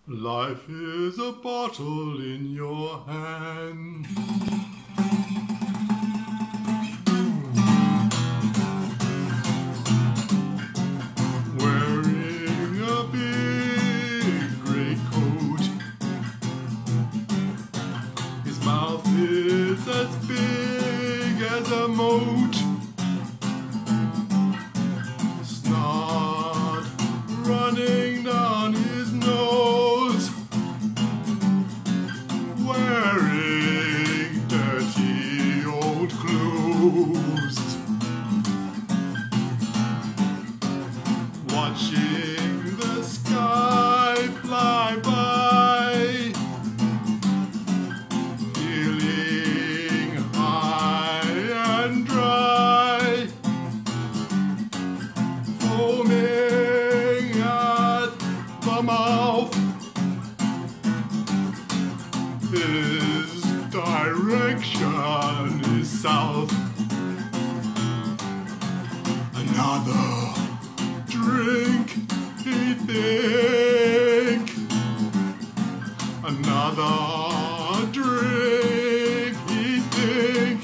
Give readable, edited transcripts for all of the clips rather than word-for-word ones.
Life is a bottle in your hand. Wearing a big grey coat. His mouth is as big as a moat. Snot running down his nose. Wearing dirty old clothes. Watching the sky fly by. Feeling high and dry. Foaming at the mouth. His direction is south. Another drink, he think. Another drink, he think.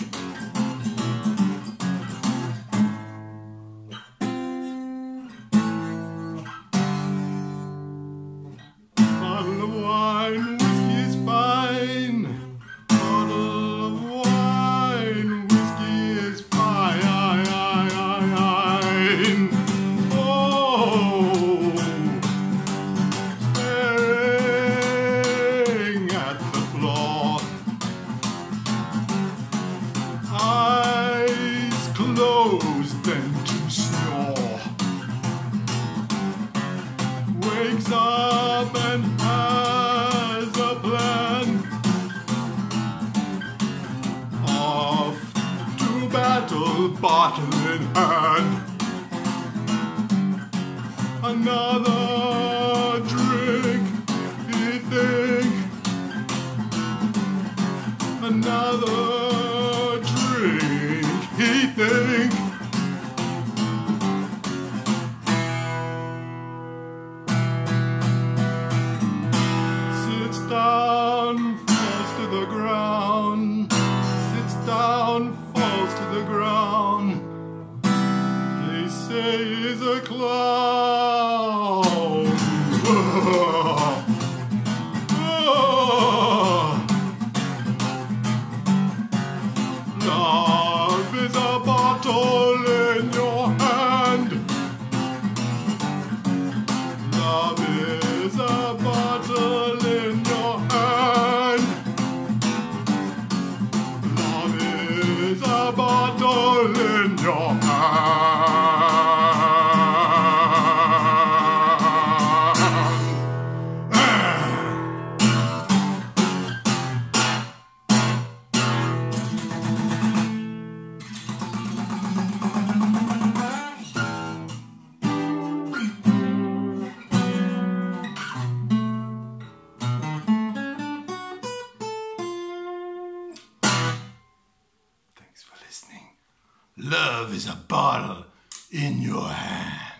Bottle of wine, whiskey's fine. Bottle of wine, whiskey is fine. Oh, staring at the floor. Eyes closed, then to snore. Wakes up and has a plan. Off to battle, bottle in hand. Another drink, he think. Another drink, he think. Sits down, falls to the ground. Sits down, falls to the ground. They say he's a clown. Love is a bottle in your hand. Love is a bottle in your hand. Love is a bottle in your hand. Thanks for listening. Love is a bottle in your hand.